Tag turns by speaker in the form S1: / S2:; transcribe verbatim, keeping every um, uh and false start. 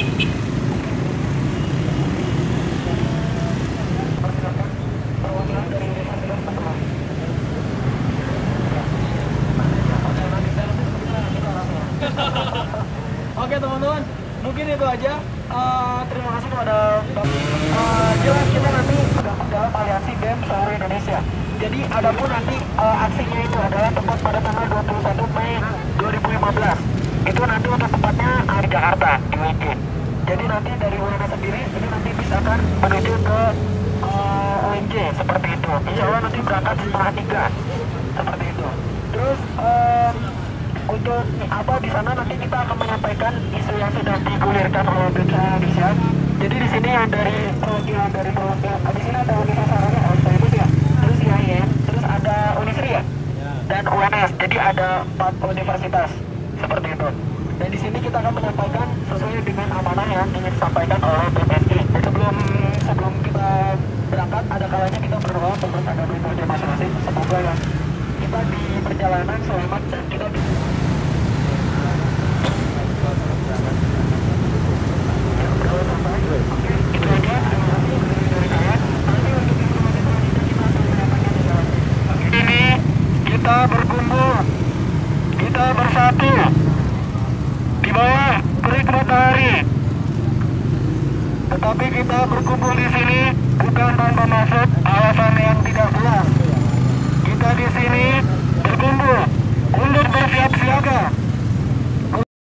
S1: Oke teman-teman, mungkin itu aja. Uh, terima kasih kepada uh, jelas kita nanti tergabung dalam aliansi B E M seluruh Indonesia. Jadi adapun nanti uh, aksinya itu adalah tepat pada tanggal dua puluh satu Mei dua ribu lima belas. Itu nanti untuk tempatnya di Jakarta di U N J. Jadi nanti dari U N S sendiri ini nanti bisa akan menuju ke uh, U N J seperti itu. Insya Allah nanti berangkat setengah tiga seperti itu. Terus um, untuk apa di sana nanti kita akan menyampaikan isu yang sudah digulirkan oleh B P Indonesia. Jadi di sini yang dari perwakilan dari perwakilan di sini ada Universitas Indonesia ya, terus I A I N, terus ada Unisri ya, dan U N S. Jadi ada empat universitas seperti itu. Dan di sini kita akan menyampaikan sesuai dengan amanah yang ingin disampaikan oleh B P S I. Dan sebelum sebelum kita berangkat, ada kalanya kita berdoa untuk ada berbagai masing-masing. Semoga yang kita di perjalanan selamat dan kita di ini kita berkumpul, kita bersatu di bawah terik matahari. Tetapi kita berkumpul di sini bukan tanpa maksud alasan yang tidak jelas. Kita di sini berkumpul untuk bersiap siaga